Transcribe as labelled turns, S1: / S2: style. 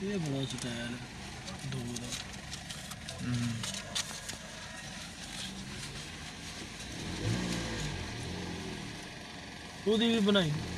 S1: ਇਹ ਬੜਾ ਸਟਾਈਲ ਦੋ ਦਾ ਉਹਦੀ ਵੀ ਬਣਾਈ